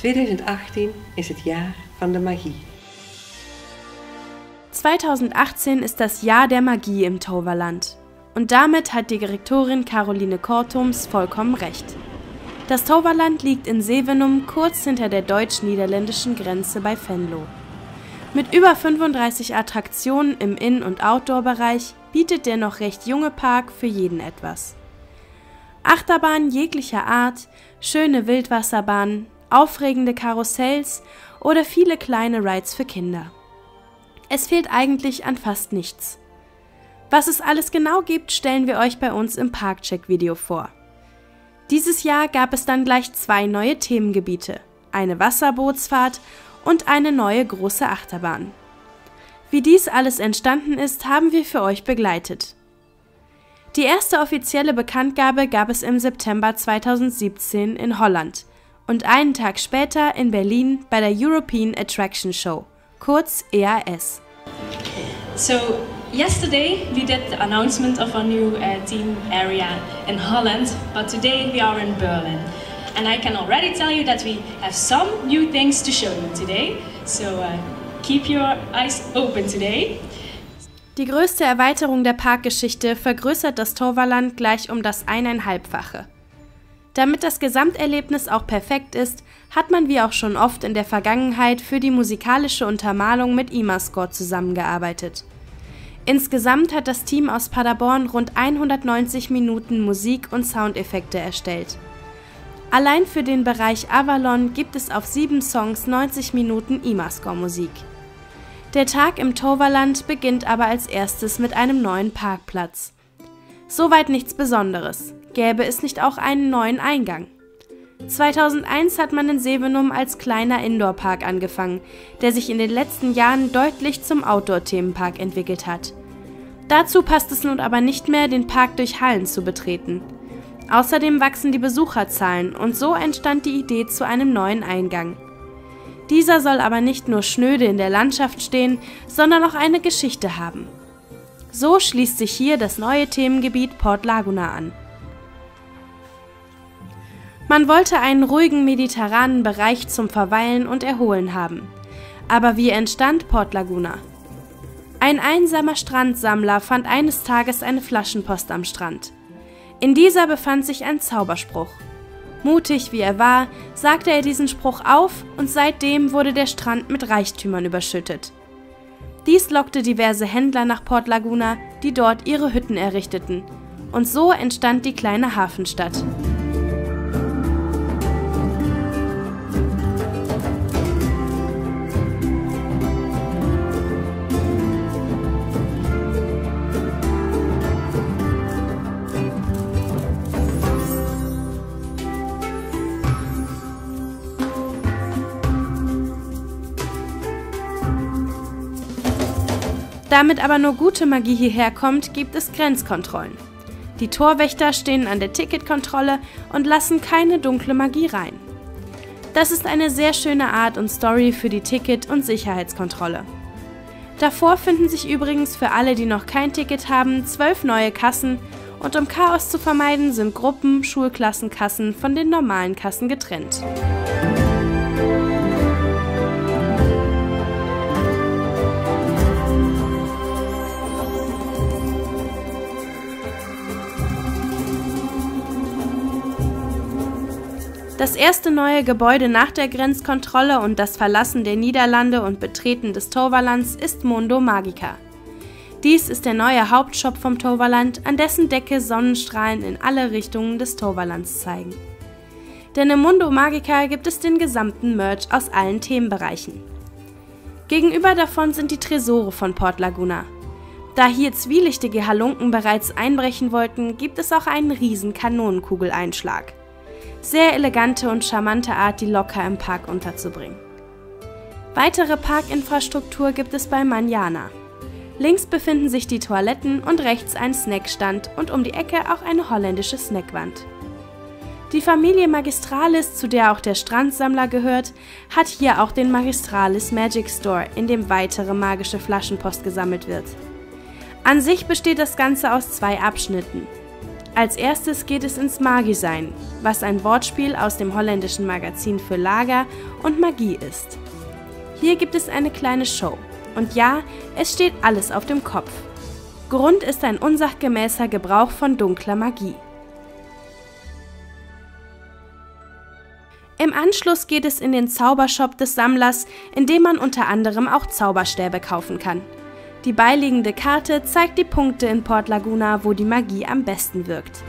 2018 is het jaar van de magie. 2018 ist das Jahr der Magie im Toverland. Und damit hat die Direktorin Caroline Kortums vollkommen recht. Das Toverland liegt in Zevenum kurz hinter der deutsch-niederländischen Grenze bei Venlo. Mit über 35 Attraktionen im In- und Outdoor-Bereich bietet der noch recht junge Park für jeden etwas. Achterbahnen jeglicher Art, schöne Wildwasserbahnen, aufregende Karussells oder viele kleine Rides für Kinder. Es fehlt eigentlich an fast nichts. Was es alles genau gibt, stellen wir euch bei uns im Parkcheck-Video vor. Dieses Jahr gab es dann gleich 2 neue Themengebiete, eine Wasserbootsfahrt und eine neue große Achterbahn. Wie dies alles entstanden ist, haben wir für euch begleitet. Die erste offizielle Bekanntgabe gab es im September 2017 in Holland und einen Tag später in Berlin bei der European Attraction Show, kurz EAS. So, yesterday we did the announcement of our new theme area in Holland, but today we are in Berlin. And I can already tell you that we have some new things to show you today, so keep your eyes open today. Die größte Erweiterung der Parkgeschichte vergrößert das Toverland gleich um das 1,5-fache. Damit das Gesamterlebnis auch perfekt ist, hat man wie auch schon oft in der Vergangenheit für die musikalische Untermalung mit IMAscore zusammengearbeitet. Insgesamt hat das Team aus Paderborn rund 190 Minuten Musik und Soundeffekte erstellt. Allein für den Bereich Avalon gibt es auf 7 Songs 90 Minuten IMAscore-Musik. Der Tag im Toverland beginnt aber als erstes mit einem neuen Parkplatz. Soweit nichts Besonderes, gäbe es nicht auch einen neuen Eingang. 2001 hat man in Zevenum als kleiner Indoor-Park angefangen, der sich in den letzten Jahren deutlich zum Outdoor-Themenpark entwickelt hat. Dazu passt es nun aber nicht mehr, den Park durch Hallen zu betreten. Außerdem wachsen die Besucherzahlen und so entstand die Idee zu einem neuen Eingang. Dieser soll aber nicht nur schnöde in der Landschaft stehen, sondern auch eine Geschichte haben. So schließt sich hier das neue Themengebiet Port Laguna an. Man wollte einen ruhigen mediterranen Bereich zum Verweilen und Erholen haben. Aber wie entstand Port Laguna? Ein einsamer Strandsammler fand eines Tages eine Flaschenpost am Strand. In dieser befand sich ein Zauberspruch. Mutig wie er war, sagte er diesen Spruch auf und seitdem wurde der Strand mit Reichtümern überschüttet. Dies lockte diverse Händler nach Port Laguna, die dort ihre Hütten errichteten. Und so entstand die kleine Hafenstadt. Damit aber nur gute Magie hierher kommt, gibt es Grenzkontrollen. Die Torwächter stehen an der Ticketkontrolle und lassen keine dunkle Magie rein. Das ist eine sehr schöne Art und Story für die Ticket- und Sicherheitskontrolle. Davor finden sich übrigens für alle, die noch kein Ticket haben, 12 neue Kassen und um Chaos zu vermeiden, sind Gruppen-, Schulklassenkassen von den normalen Kassen getrennt. Das erste neue Gebäude nach der Grenzkontrolle und das Verlassen der Niederlande und Betreten des Toverlands ist Mundo Magica. Dies ist der neue Hauptshop vom Toverland, an dessen Decke Sonnenstrahlen in alle Richtungen des Toverlands zeigen. Denn im Mundo Magica gibt es den gesamten Merch aus allen Themenbereichen. Gegenüber davon sind die Tresore von Port Laguna. Da hier zwielichtige Halunken bereits einbrechen wollten, gibt es auch einen riesen Kanonenkugeleinschlag. Sehr elegante und charmante Art, die locker im Park unterzubringen. Weitere Parkinfrastruktur gibt es bei Manjana. Links befinden sich die Toiletten und rechts ein Snackstand und um die Ecke auch eine holländische Snackwand. Die Familie Magistralis, zu der auch der Strandsammler gehört, hat hier auch den Magistralis Magic Store, in dem weitere magische Flaschenpost gesammelt wird. An sich besteht das Ganze aus 2 Abschnitten. Als erstes geht es ins Magisein, was ein Wortspiel aus dem holländischen Magazin für Lager und Magie ist. Hier gibt es eine kleine Show. Und ja, es steht alles auf dem Kopf. Grund ist ein unsachgemäßer Gebrauch von dunkler Magie. Im Anschluss geht es in den Zaubershop des Sammlers, in dem man unter anderem auch Zauberstäbe kaufen kann. Die beiliegende Karte zeigt die Punkte in Port Laguna, wo die Magie am besten wirkt.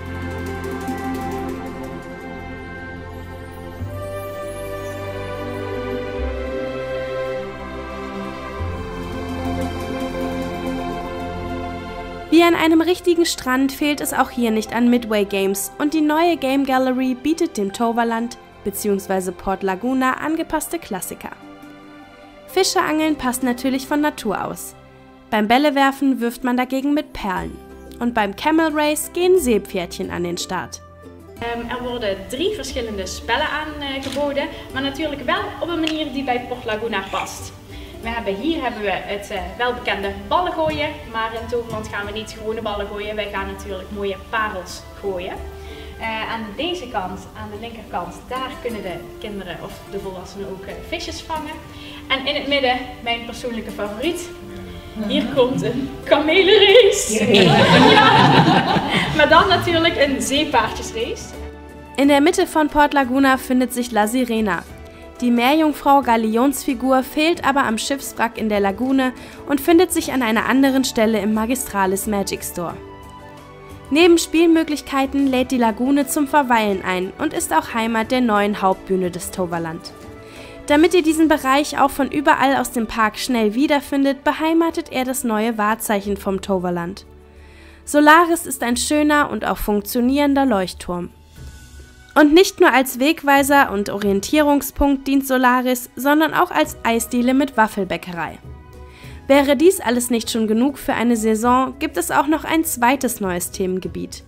Wie an einem richtigen Strand fehlt es auch hier nicht an Midway Games und die neue Game Gallery bietet dem Toverland bzw. Port Laguna angepasste Klassiker. Fischeangeln passt natürlich von Natur aus. Beim Bällewerfen wirft man dagegen mit Perlen. Und beim Camel Race gehen Seepferdchen an den Start. worden 3 verschillende spellen aangeboden, maar natuurlijk wel op een manier die bij Port Laguna past. Hier hebben we het welbekende ballen gooien, maar in Toverland gaan we niet gewone ballen gooien, wij gaan natuurlijk mooie parels gooien. Aan deze kant, aan de linkerkant, daar kunnen de kinderen of de volwassenen ook visjes vangen. En in het midden, mijn persoonlijke favoriet, hier komt een kamelenrace. Ja. Maar dan natuurlijk een zeepaardjesrace. In der Mitte von Port Laguna findet sich La Sirena. Die Meerjungfrau Galionsfigur fehlt aber am Schiffswrack in der Lagune und findet sich an einer anderen Stelle im Magistralis Magic Store. Neben Spielmöglichkeiten lädt die Lagune zum Verweilen ein und ist auch Heimat der neuen Hauptbühne des Toverland. Damit ihr diesen Bereich auch von überall aus dem Park schnell wiederfindet, beheimatet er das neue Wahrzeichen vom Toverland. Solaris ist ein schöner und auch funktionierender Leuchtturm. Und nicht nur als Wegweiser und Orientierungspunkt dient Solaris, sondern auch als Eisdiele mit Waffelbäckerei. Wäre dies alles nicht schon genug für eine Saison, gibt es auch noch ein zweites neues Themengebiet.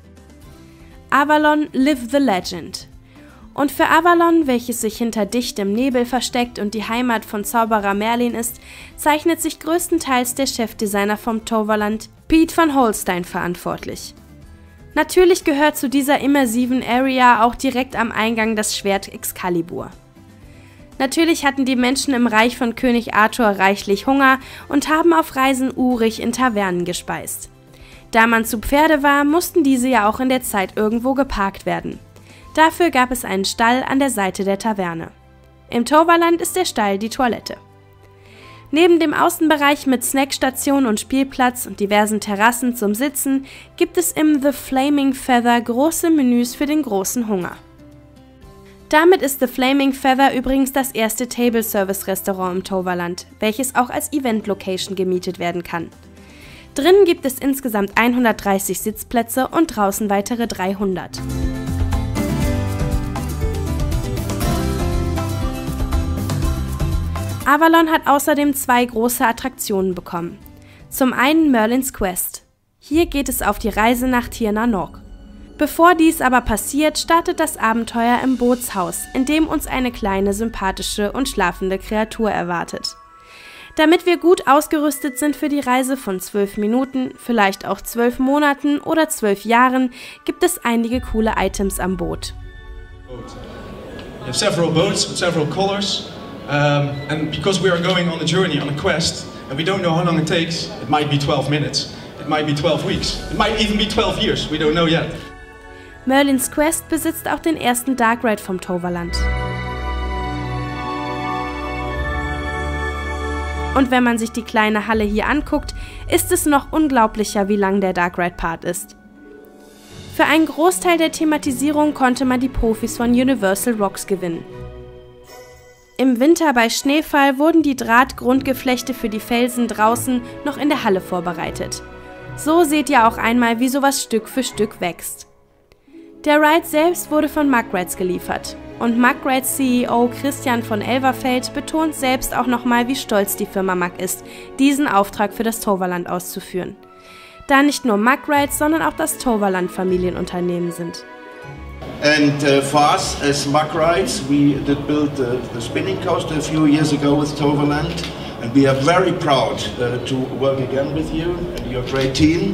Avalon Live the Legend. Und für Avalon, welches sich hinter dichtem Nebel versteckt und die Heimat von Zauberer Merlin ist, zeichnet sich größtenteils der Chefdesigner vom Toverland, Piet van Holstein, verantwortlich. Natürlich gehört zu dieser immersiven Area auch direkt am Eingang das Schwert Excalibur. Natürlich hatten die Menschen im Reich von König Arthur reichlich Hunger und haben auf Reisen urig in Tavernen gespeist. Da man zu Pferde war, mussten diese ja auch in der Zeit irgendwo geparkt werden. Dafür gab es einen Stall an der Seite der Taverne. Im Toverland ist der Stall die Toilette. Neben dem Außenbereich mit Snackstation und Spielplatz und diversen Terrassen zum Sitzen gibt es im The Flaming Feather große Menüs für den großen Hunger. Damit ist The Flaming Feather übrigens das erste Table-Service-Restaurant im Toverland, welches auch als Event-Location gemietet werden kann. Drinnen gibt es insgesamt 130 Sitzplätze und draußen weitere 300. Avalon hat außerdem 2 große Attraktionen bekommen. Zum einen Merlin's Quest. Hier geht es auf die Reise nach Tir na Nog. Bevor dies aber passiert, startet das Abenteuer im Bootshaus, in dem uns eine kleine, sympathische und schlafende Kreatur erwartet. Damit wir gut ausgerüstet sind für die Reise von 12 Minuten, vielleicht auch 12 Monaten oder 12 Jahren, gibt es einige coole Items am Boot. We have several boats with several colors. And because we are going on a journey, on a quest, and we don't know how long it takes, it might be 12 minutes, it might be 12 weeks, it might even be 12 years, we don't know yet. Merlin's Quest besitzt auch den ersten Dark Ride vom Toverland. Und wenn man sich die kleine Halle hier anguckt, ist es noch unglaublicher, wie lang der Dark Ride Part ist. Für einen Großteil der Thematisierung konnte man die Profis von Universal Rocks gewinnen. Im Winter bei Schneefall wurden die Drahtgrundgeflechte für die Felsen draußen noch in der Halle vorbereitet. So seht ihr auch einmal, wie sowas Stück für Stück wächst. Der Ride selbst wurde von Muckrides geliefert. Und Muckrides CEO Christian von Elverfeld betont selbst auch nochmal, wie stolz die Firma Muck ist, diesen Auftrag für das Toverland auszuführen. Da nicht nur Muckrides, sondern auch das Toverland Familienunternehmen sind. And for us as Muckrides, we did build the spinning coaster a few years ago with Toverland, and we are very proud to work again with you and your great team.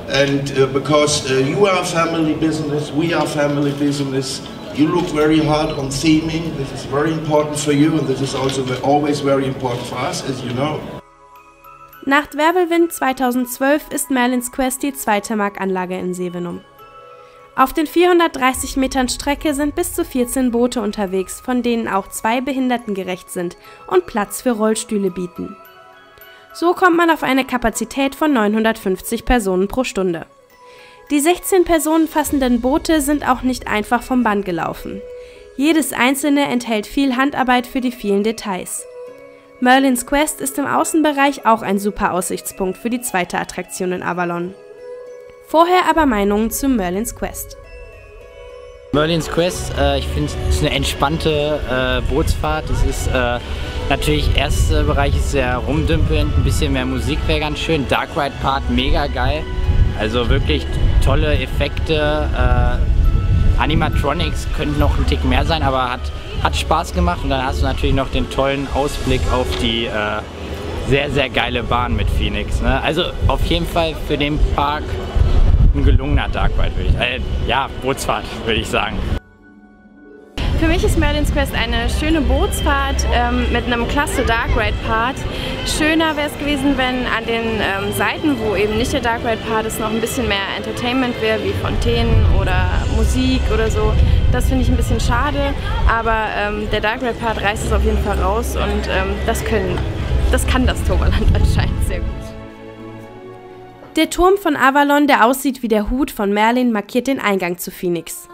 And because you are a family business, we are family business, you look very hard on theming. This is very important for you, and this is also always very important for us, as you know. Nach Wirbelwind 2012 ist Merlin's Quest die zweite Markanlage in Sevenum. Auf den 430 Metern Strecke sind bis zu 14 Boote unterwegs, von denen auch 2 behindertengerecht sind und Platz für Rollstühle bieten. So kommt man auf eine Kapazität von 950 Personen pro Stunde. Die 16 Personen fassenden Boote sind auch nicht einfach vom Band gelaufen. Jedes einzelne enthält viel Handarbeit für die vielen Details. Merlin's Quest ist im Außenbereich auch ein super Aussichtspunkt für die zweite Attraktion in Avalon. Vorher aber Meinungen zu Merlin's Quest. Merlin's Quest, ich finde, es ist eine entspannte Bootsfahrt. Es ist natürlich, erster Bereich ist sehr rumdümpelnd, ein bisschen mehr Musik wäre ganz schön. Dark Ride Part mega geil, also wirklich tolle Effekte. Animatronics könnten noch ein Tick mehr sein, aber hat Spaß gemacht. Und dann hast du natürlich noch den tollen Ausblick auf die sehr, sehr geile Bahn mit Phoenix. Ne? Also auf jeden Fall für den Park ein gelungener Dark Ride, Bootsfahrt, würde ich sagen. Für mich ist Merlin's Quest eine schöne Bootsfahrt mit einem klasse Dark Ride Part. Schöner wäre es gewesen, wenn an den Seiten, wo eben nicht der Dark Ride Part ist, noch ein bisschen mehr Entertainment wäre, wie Fontänen oder Musik oder so. Das finde ich ein bisschen schade, aber der Dark Ride Part reißt es auf jeden Fall raus und das kann das Toverland anscheinend sehr gut. Der Turm von Avalon, der aussieht wie der Hut von Merlin, markiert den Eingang zu Phoenix.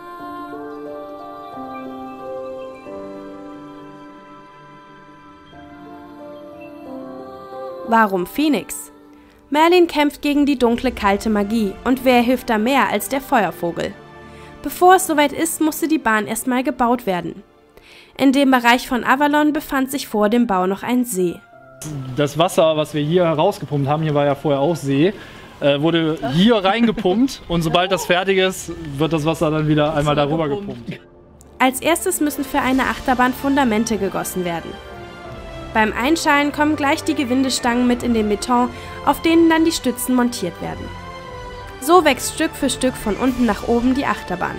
Warum Phoenix? Merlin kämpft gegen die dunkle, kalte Magie, und wer hilft da mehr als der Feuervogel? Bevor es soweit ist, musste die Bahn erstmal gebaut werden. In dem Bereich von Avalon befand sich vor dem Bau noch ein See. Das Wasser, was wir hier rausgepumpt haben, hier war ja vorher auch See, wurde hier reingepumpt und sobald das fertig ist, wird das Wasser dann wieder einmal darüber gepumpt. Als erstes müssen für eine Achterbahn Fundamente gegossen werden. Beim Einschalen kommen gleich die Gewindestangen mit in den Beton, auf denen dann die Stützen montiert werden. So wächst Stück für Stück von unten nach oben die Achterbahn.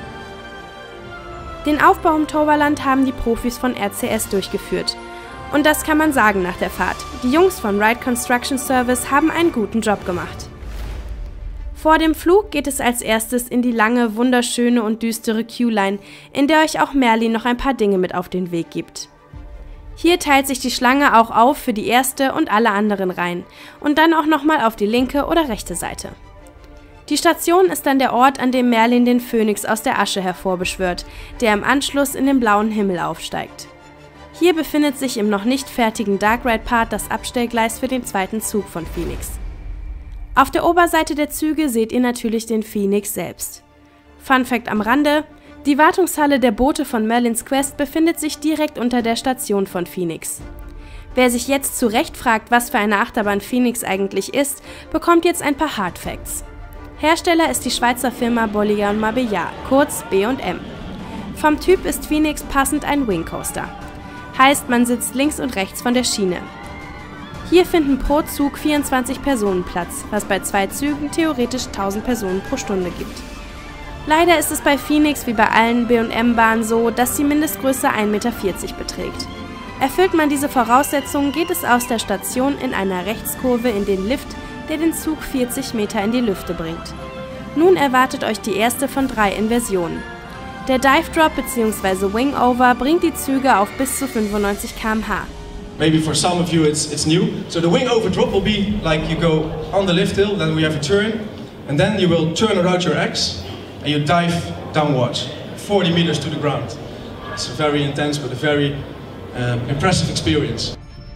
Den Aufbau im Toverland haben die Profis von RCS durchgeführt. Und das kann man sagen nach der Fahrt. Die Jungs von Ride Construction Service haben einen guten Job gemacht. Vor dem Flug geht es als erstes in die lange, wunderschöne und düstere Queue-Line, in der euch auch Merlin noch ein paar Dinge mit auf den Weg gibt. Hier teilt sich die Schlange auch auf für die erste und alle anderen Reihen und dann auch nochmal auf die linke oder rechte Seite. Die Station ist dann der Ort, an dem Merlin den Phönix aus der Asche hervorbeschwört, der im Anschluss in den blauen Himmel aufsteigt. Hier befindet sich im noch nicht fertigen Dark Ride Part das Abstellgleis für den zweiten Zug von Phoenix. Auf der Oberseite der Züge seht ihr natürlich den Phoenix selbst. Fun Fact am Rande: Die Wartungshalle der Boote von Merlin's Quest befindet sich direkt unter der Station von Phoenix. Wer sich jetzt zu Recht fragt, was für eine Achterbahn Phoenix eigentlich ist, bekommt jetzt ein paar Hard Facts. Hersteller ist die Schweizer Firma Bolliger & Mabillard, kurz B&M. Vom Typ ist Phoenix passend ein Wing Coaster. Heißt, man sitzt links und rechts von der Schiene. Hier finden pro Zug 24 Personen Platz, was bei 2 Zügen theoretisch 1000 Personen pro Stunde gibt. Leider ist es bei Phoenix wie bei allen B&M-Bahnen so, dass die Mindestgröße 1,40 Meter beträgt. Erfüllt man diese Voraussetzungen, geht es aus der Station in einer Rechtskurve in den Lift, der den Zug 40 Meter in die Lüfte bringt. Nun erwartet euch die erste von 3 Inversionen. Der Dive Drop bzw. Wing Over bringt die Züge auf bis zu 95 km/h. Maybe for some of you it's new. So the wing over drop will be like you go on the lift hill, then we have a turn, and then you will turn around your X and you dive downwards, 40 meters to the ground. It's very intense but a very impressive experience.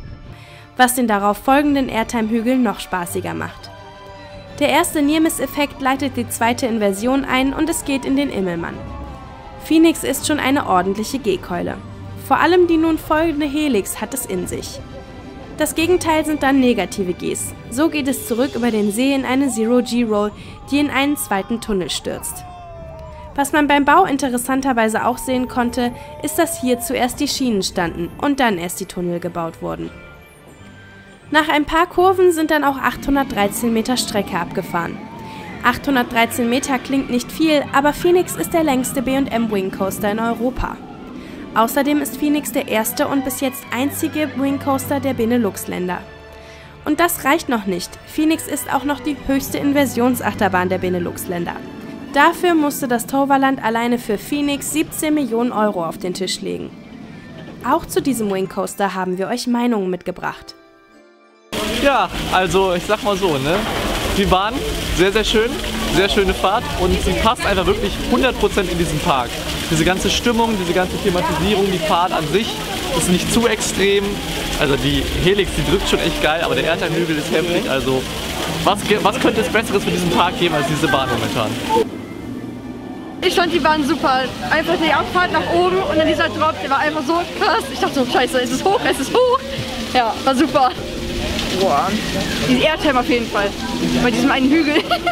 Was den darauf folgenden Airtime-Hügel noch spaßiger macht. Der erste Near-Miss-Effekt leitet die zweite Inversion ein und es geht in den Immelmann. Phoenix ist schon eine ordentliche G-Keule. Vor allem die nun folgende Helix hat es in sich. Das Gegenteil sind dann negative Gs. So geht es zurück über den See in eine Zero-G-Roll, die in einen zweiten Tunnel stürzt. Was man beim Bau interessanterweise auch sehen konnte, ist, dass hier zuerst die Schienen standen und dann erst die Tunnel gebaut wurden. Nach ein paar Kurven sind dann auch 813 Meter Strecke abgefahren. 813 Meter klingt nicht viel, aber Phoenix ist der längste B&M Wing Coaster in Europa. Außerdem ist Phoenix der erste und bis jetzt einzige Wing Coaster der Benelux-Länder. Und das reicht noch nicht. Phoenix ist auch noch die höchste Inversionsachterbahn der Benelux-Länder. Dafür musste das Toverland alleine für Phoenix 17 Millionen Euro auf den Tisch legen. Auch zu diesem Wing Coaster haben wir euch Meinungen mitgebracht. Ja, also ich sag mal so, ne? Die Bahn, sehr, sehr schön, sehr schöne Fahrt und sie passt einfach wirklich 100% in diesen Park. Diese ganze Stimmung, diese ganze Thematisierung, die Fahrt an sich ist nicht zu extrem. Also die Helix, die drückt schon echt geil, aber der Erdteilhügel ist heftig. Also was könnte es Besseres für diesen Park geben als diese Bahn momentan? Ich fand die Bahn super. Einfach die Abfahrt nach oben und dann dieser Drop, der war einfach so krass. Ich dachte so, scheiße, es ist hoch, es ist hoch. Ja, war super. Boah, dieses Airtime auf jeden Fall. Bei diesem einen Hügel.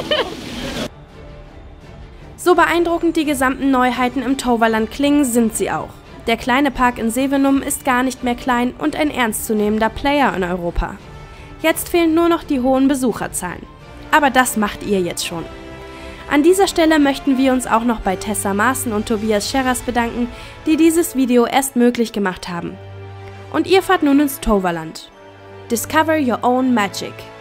So beeindruckend die gesamten Neuheiten im Toverland klingen, sind sie auch. Der kleine Park in Zevenum ist gar nicht mehr klein und ein ernstzunehmender Player in Europa. Jetzt fehlen nur noch die hohen Besucherzahlen. Aber das macht ihr jetzt schon. An dieser Stelle möchten wir uns auch noch bei Tessa Maaßen und Tobias Scherras bedanken, die dieses Video erst möglich gemacht haben. Und ihr fahrt nun ins Toverland. Discover your own magic.